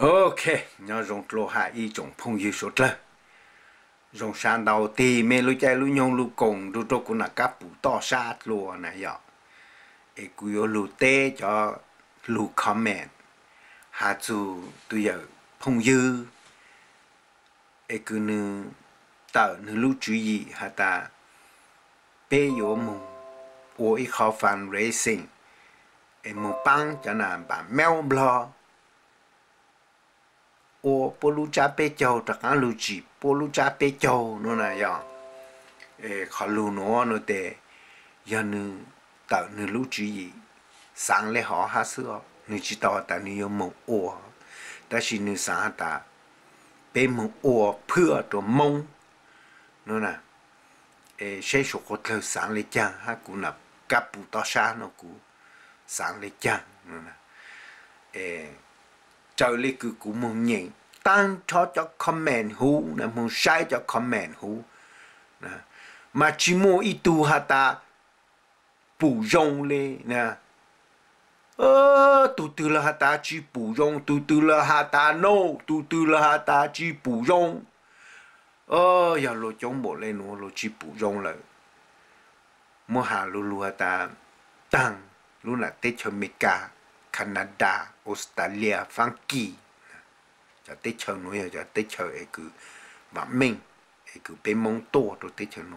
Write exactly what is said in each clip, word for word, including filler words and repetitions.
ok nhớ rong lô hạ y trồng phong yêu số lơ rong san đầu tì mê lu chạy lu nhông lu cùng lu trâu cũng là cáp bù to sát lùa này giờ e cú yo lu tê cho lu comment hạ chú tôi giờ phong yêu e cứ nu tạo nu lu chú ý hạ ta bé yo mu ô y khó fan racing e mu băng cho nà bà mèo blo ô bolu cha pe châu ta kan lu chi bolu cha pe châu nó là ya e khó lu nó nó để ya nu tạo nu lu chi sang lệ họ ha sữa nu chỉ tao ta nu yo mo ô ta chỉ nu sang ta pe mo ô phưa to mông nó là e sẽ số có thời sang lệ chang ha cũng là cáp bù to sa nó cũng sang lệ chang nó là e trời lý cứ cũng muốn nhảy tăng cho cho comment hú nè muốn sai cho comment hú nè mà chỉ muốn ít tu hả ta bù rong lên nè ơ tu tu là hả ta chỉ bù rong tu tu là hả ta no tu tu là hả ta chỉ bù rong ơ giờ lo chống bộ lên nó lo chỉ bù rong lại mua hàng lu lu hả ta tăng lu là tết cho America Canada, Australia, Phan Kỳ, cho tết chơi nữa cho tết chơi ấy cứ và mình ấy cứ bên mông to rồi tết chơi nó,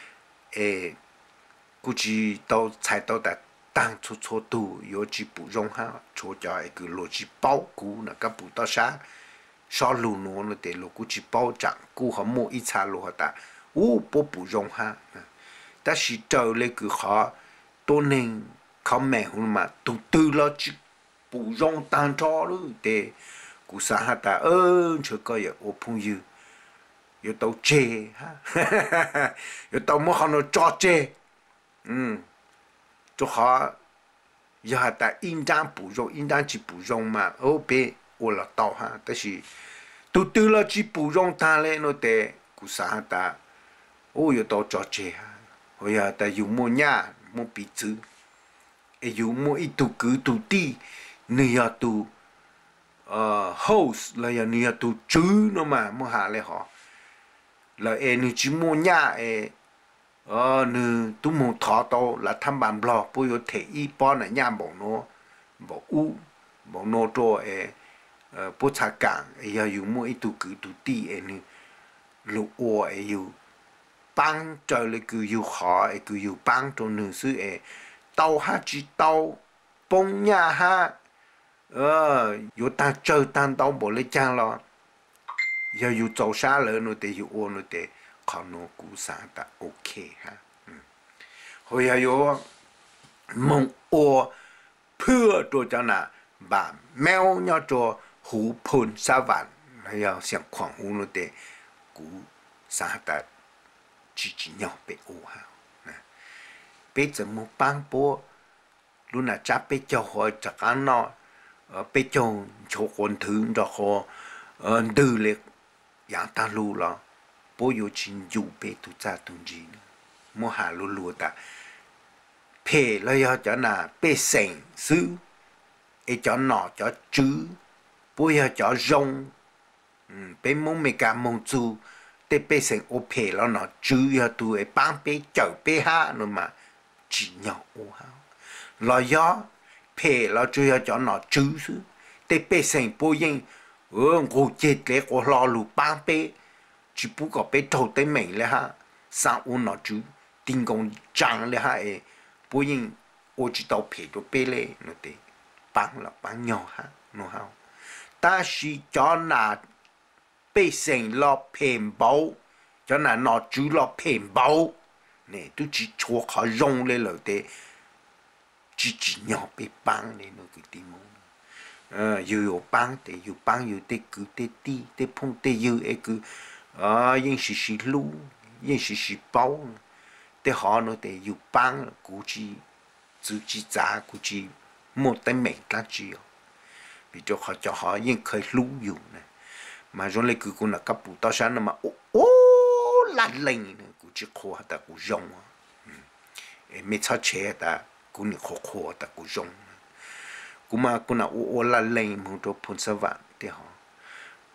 ấy估计到才到的当初初度有几不用哈，初叫ấy cứ逻辑包谷那个不到啥，少路挪了得了估计包涨谷和某一茬路的，我不不用哈，但是到那个好多年。เขาแม่หุ่นมาตุตือแล้วจิปูยงตันจอเลยแต่กูสาหัสเออเชื่อก็อย่าโอพุ่งยือย่าตัวเจฮะอย่าตัวมั่วเขาโนจอเจอืมจุเขาอย่าแต่อินจางปูยงอินจางจิปูยงมาโอ้เป้โอละต่อฮะแต่สิตุตือแล้วจิปูยงตันเลยโนแต่กูสาหัสโอ้อย่าตัวจอเจฮะโอ้ยแต่อยู่มั่วหน้ามั่วปีจื้ออยู่มั่วอีตุกือตุตีเนียตุเอ่อ host แล้วอย่างเนียตุจื้อเนาะมามั่วหาเลยหรอแล้วเอนึจิมั่วหน้าเอเออนึตุมั่วทอโตแล้วทำบันบล็อกปุยเทอีป้อนหน้าบอกโนบอกอู้บอกโนโตเอเอ่อปุชากางเออยู่มั่วอีตุกือตุตีเอนึลูกอัวเออยู่ปังเจอเลยคืออยู่ขอเอคืออยู่ปังตัวหนึ่งซื้อเอเต้าฮะจีเต้าปงยาฮะเอออยู่ตาเจอตาเต้าบ่เลยจังหรออย่าอยู่เจ้าชาเลยโนแต่อยู่โอโนแต่ขอโนกูสาแต่โอเคฮะเฮ้ยอยู่มงโอเพื่อตัวเจ้าน่ะบ่าแมวเนี่ยตัวหูพุนสวรรค์แล้วเสียงขวางหูโนแต่กูสาแต่จีจีเนี่ยไปโอฮะbây giờ một bang bố lúc nào cha bây giờ họ chắc ăn nó bây giờ cho con thứ đó họ từ liệt dạng ta lu là bố yêu chính yêu bây tu cha tu gì mua hà lu lu ta phê là do cho na bây sinh sư ấy cho nó cho chữ bố yêu cho rong bây mong mấy cái mong chú để bây sinh ô phê là nó chữ yêu tu ấy bang bây giờ bây ha nó mà chỉ nhau ô hao lo gió phê lo chưa cho nó chữ chứ để bê sinh bố yên ờ ngô chết lẽ có lo lù bang bê chỉ bố có bê thâu tới mình lẽ ha sao ô nó chữ tình công chẳng lẽ ha ê bố yên ô chỉ tao phê cho bê lẽ nó để bang là bang nhau ha nó hao ta chỉ cho nà bê sinh lo phèm bao cho nà nó chữ lo phèm bao nè tôi chỉ cho họ rong lên rồi để chỉ chỉ nhỏ bị băng lên nó cái tim mông à yêu băng để yêu băng yêu để cứ để đi để phong để yêu ấy cứ à những sự sự lu những sự sự bao để họ nó để yêu băng估计自己咋估计冇得明得住vì cho họ cho họ những cái lu dùng này mà rồi lấy cứ cũng là cấp bù tao sáng mà ô là lệnhกูจะขอแต่กูยงไม่ชอบเชื่อแต่กูนี่ขอขอแต่กูยงกูมากูน่ะโอโอละเลงมึงตัวพุนสวัสดิ์เดี๋ยว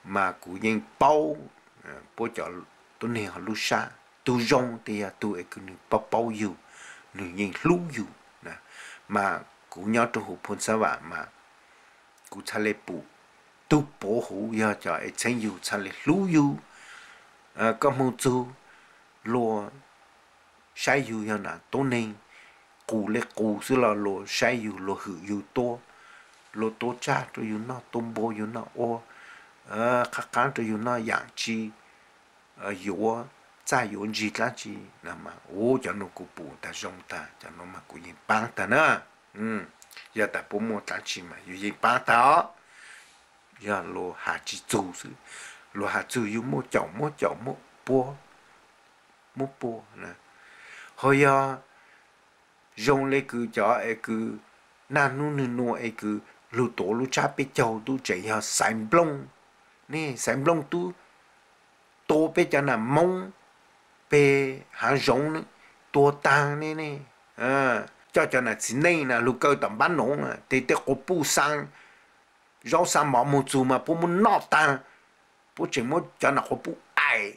mà cú yên bao bố cho tôi này họ lu sa tu rong thì tu ấy cứ bao bao yêu nửa yên lu yêu nè mà cú nhớ trong hộp phun sa vả mà cú cha lê bù tu bổ hủ ya cho ấy chân yêu cha lê lu yêu à có một chú lo sai yêu ya nè tôi này cú lê cú xứ là lo sai yêu lo hữu yêu to lo to cha cho yêu nó tôm bò yêu nó ô ờ các cái cho yêu nó养chi ờ yêu在有几个几，那么我叫侬个不打中打，叫侬嘛个人帮的呢，嗯，要打不么打起嘛，有人帮的，要落下去做事，落下做有么叫么叫么播，么播呢，后要用那个叫那个那นู่นนู่น那个路多路差别叫都这样三不隆，呢三不隆都多别叫那蒙。về hàng rong tua tang này nè à cho cho là chỉ này là lúc cơ tầm bán nón à thì để có bu sang rau sang mỏ một chú mà bu muốn nọ tang bu chỉ muốn cho là có bu ai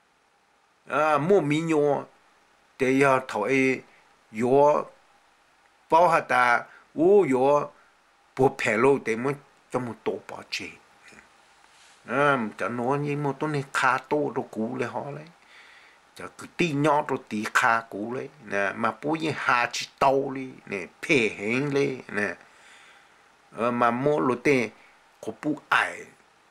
à mua mì nhô để giờ thôi yo bao hạt ta u yo bu phê lô để muốn cho một tổ bảo chế à cho nó như một tổ này khá to đồ cũเลยhọ lấy cho cứ tí nhỏ rồi tí khá cũ lấy nè mà bố như hà chỉ tàu đi nè phê hẹn lấy nè ờ, mà mua lô tê có bố ai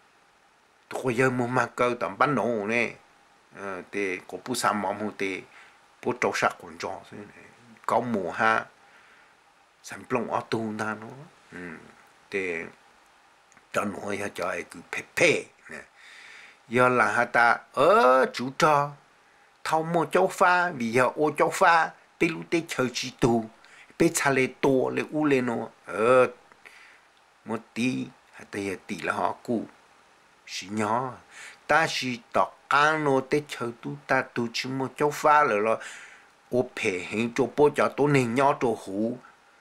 tôi giờ mua mà cơ tầm bán nổ nè ờ tê có bố xăm mỏng hô tê bố trâu sắc quần trò có mùa ha sẵn plong ở tu ta nó ừ tê cho nó cho ai cứ phê phê nè giờ là hà ta ở chủ trò thâu mua châu pha vì giờ ô châu pha bị lúc tết chơi chỉ tu bị cha lê to lê u lê nó ờ một tí hay tây tí là họ cũ xí nhỏ ta xí tọt can nó tết chơi tu ta tu chỉ mua châu pha rồi lo ô phê hình cho bố cho tôi nên nhỏ cho hú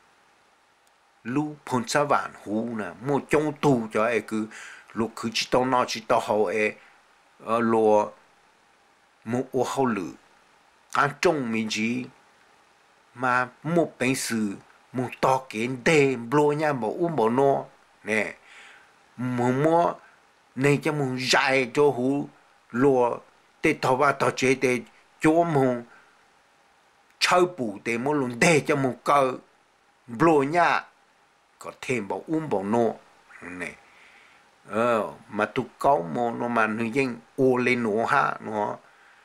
lu phun sa vạn hú nè mua trong tu cho ai cứ lúc cứ chỉ tao nó chỉ tao hậu ai ờ lo một ô hậu lử ăn trong mình chỉ mà một bệnh sự một to kiến đề blo nha bảo uống bảo no nè một mua này cho một dài cho hú lo để thọ ba thọ chế để cho một chơi bù để một luôn để cho một cơ blo nha có thêm bảo uống bảo no nè ờ mà tụ có một nó mà người dân ô lên nó ha nó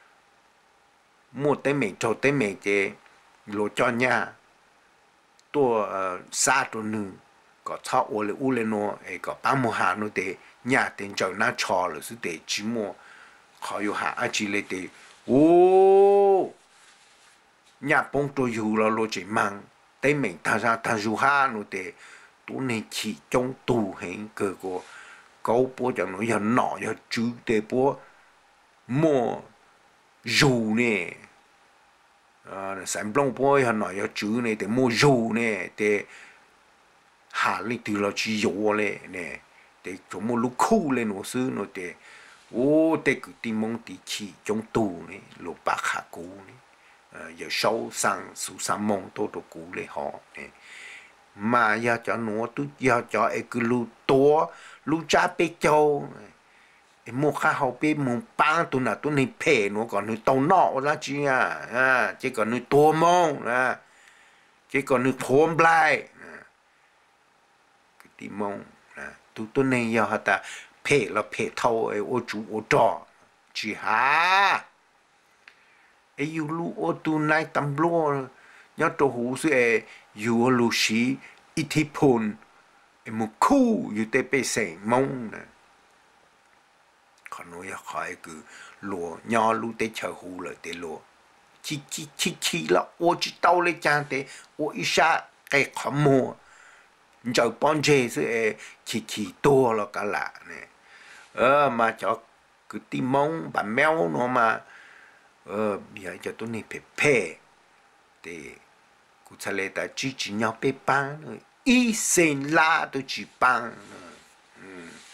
một tên mình cho tên mình chế lo cho nhà tôi xa tôi nữ có thọ ô lên u lên nó ấy có ba mùa hạ nó để nhà tiền cho nó cho là sự để chỉ mua họ yêu hạ anh chỉ lấy để ô nhà bông tôi yêu là lo chỉ mang tên mình tham gia tham gia hạ nó để tôi nên chỉ trong tù hình cơ của câu bố cho nó giờ nọ giờ chú để bố mua dù nè à sản phẩm bố giờ nọ giờ chú nè để mua dù nè để hạ lên từ là chỉ dụ nè nè để cho mua lúc khu lên nó xứ nó để ô để cứ tìm mong tí chỉ trong tù nè lục bạc hạ cũ nè giờ sâu sang số sang mong tôi đồ cũ lên họ nè mà giờ cho nó tôi giờ cho ấy cứ lưu to lưu cha bê châu một khai học bê một bang tôi là tôi nên phê nó còn nơi tàu nọ ra chứ à à chỉ còn nơi tua mông à chỉ còn nơi thôn blai cái tim mông à tôi tôi nên giờ họ ta phê là phê thâu ấy ô chú ô trò chỉ hả ấy yêu lu ô tu này tầm lo nhớ tôi hú sự ấy yêu lu xí ít thi phun một khu yêu tế bê sẻ mông nè còn nói khỏi cứ lúa nhỏ lúa tế chờ hú là tế lúa chi chi chi chi là ô chỉ tao lấy chàng tế ô ít xa cái khó mua giờ bọn chê sự chi chi to là cả lạ nè ờ mà cho cứ tìm mong bà mèo nó mà ờ bây giờ cho tôi này phải phê để cụ sẽ lấy ta chỉ chỉ nhau bê băng nữa y sinh la tôi chỉ băng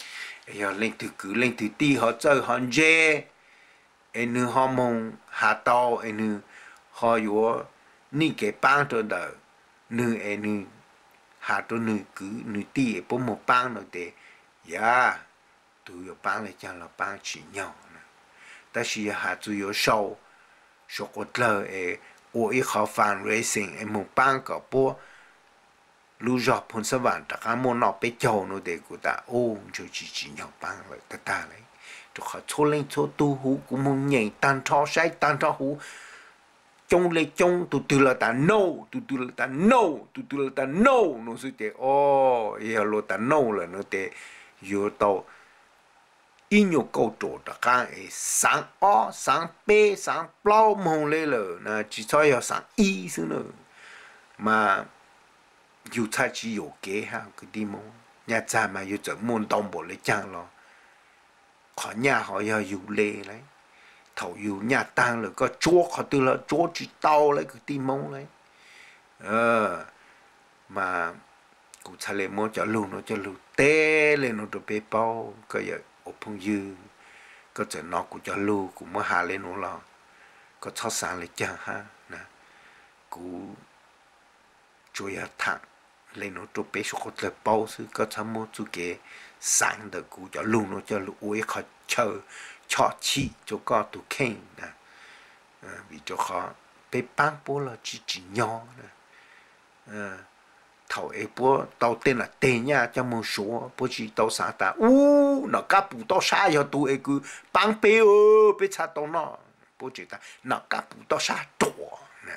giờ lên từ cứ lên từ ti họ chơi họ dê em nữ họ mong hạ tàu em nữ họ yếu ni cái bang cho đời nữ em nữ hạ cho nữ cứ nữ ti em bố một bang rồi để ya tụi yếu bang này chẳng là bang chỉ nhau nè但是hạ tụi yếu sau sau có lỡ em我一考 fundraising em một bang có bố lưu dọc phun sơ vạn tất cả mọi nọ bé châu nó để của ta ô cho chỉ chỉ nhau bang lại ta ta đấy cho họ cho lên cho tu hú cũng muốn nhảy tan cho sai tan cho hú trong lấy trong tu tu là ta no tu tu là ta no tu tu là ta no nó sẽ để ô giờ lo ta no là nó để giờ tàu in nhiều câu chỗ tất cả sáng o sáng b sáng bao mong lên rồi là chỉ cho giờ sáng y xứ nữa mà dù cha chỉ có kế ha cái đi mong nhà cha mà dù chẳng muốn đồng bộ lấy chăng lo họ nhà họ giờ dù lê lấy thầu dù nhà tăng rồi có chúa họ từ là chúa chỉ tao lấy cái đi mong lấy ờ mà cụ cha lấy mua cho luôn nó cho luôn té lên nó được bê bao cái giờ ốp phong dư có thể nó cũng cho luôn cũng mới hà lên nó lo có cho sáng lấy chăng ha nè cụ chúa ya thẳng lên nó cho bé số có bao sự có tham mô chú cái sáng được cụ cho luôn nó cho lũ ấy khó chờ cho chi cho có tụ khen nè vì cho khó bé bán bố là chỉ chỉ nhỏ nè thầu ấy bố tàu tên là tên nha cho một số bố chỉ tàu xã ta u nó cá bù tàu xã cho tụ ấy cứ bán bé ơ bé cha tàu nó bố chỉ ta nó cá bù tàu xã trọ nè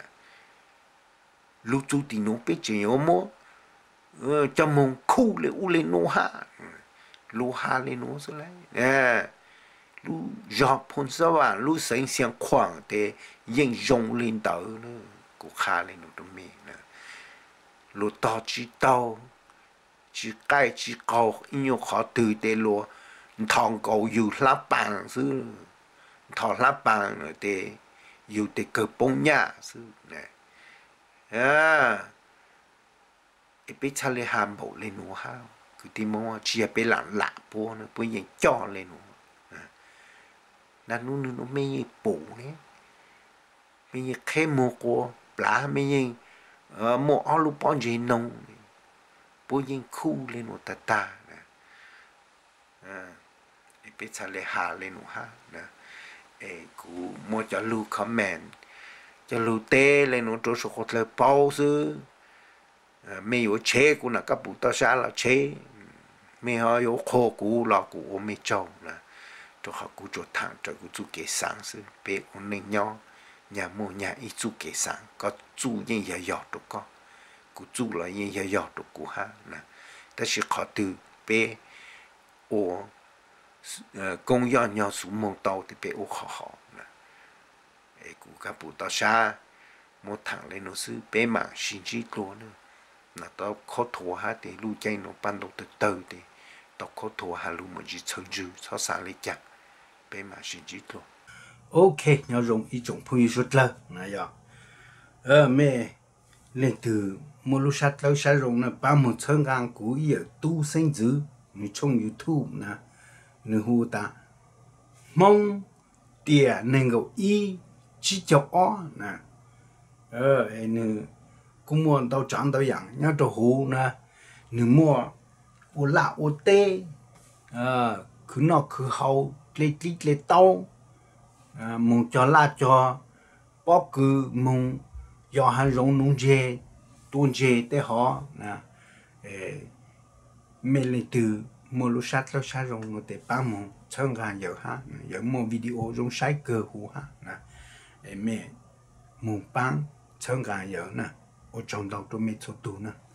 lúc chú thì nó bé chỉ ở mô cho mong khu lên u lên nô ha lô ha lên nô số lại nè lu giọt phun sao à lu sinh sang khoảng để yên rong lên tàu nữa cũng khá lên nó tụi mình nè lu to chỉ tàu chỉ cái chỉ cầu nhiều khó từ để lu thằng cầu dù lá bằng xứ thằng lá bằng rồi để dù để cơ bông nhá xứ nè à biết cha lấy hàm bộ lên nó ha cứ tìm mua chia bé lặng lạ bố nó bố nhìn cho lên nó là nó nó mấy như bổ nè mấy như khe mua của lá mấy như mua áo lụa bón gì nông bố nhìn khu lên nó ta ta nè à biết cha lấy hà lên nó ha nè ê cú mua cho lưu comment cho lưu tê lên nó cho số có thể bao sư mấy有车股那个不到啥了车，mấy họ有货股老股我没做啦，就好股做汤，这个做给上是别我那鸟，nhà mua nhà ít做给上，có做những嘢要都có，股做了những嘢要都股哈那，但是考từ别我呃公要要数目到的别我好好那，哎股个不到啥，冇汤嘞那是别忙心机多呢。là tao khó thua ha thì lu chay nó ban đầu từ từ thì tao khó thua ha lu mà chỉ chơi dư sao sáng lấy chặt bé mà xin chỉ thôi ok nhau dùng ý dụng phương xuất lơ này giờ ờ mẹ lên từ một lúc sát lâu sát dùng là ba một chân gang của ý ở tu sinh dữ mình trong YouTube nè người hù ta mong tiền nên gọi ý chỉ cho ó nè ờ nên cũng muốn tao chọn tao dạng nhớ cho hú nè nếu mua ô lạ ô tê à cứ nó cứ hậu lấy lấy lấy tao à muốn cho la cho bóc cứ muốn do hàng rong nông dê tuôn dê để họ nè mình lấy từ mua lúc sát lúc sát rong nó để bán mong chân gan giờ ha giờ mua video rong sai cơ hú ha nè mẹ muốn bán chân gan giờ nè ở trong đầu tôi mới cho tu nè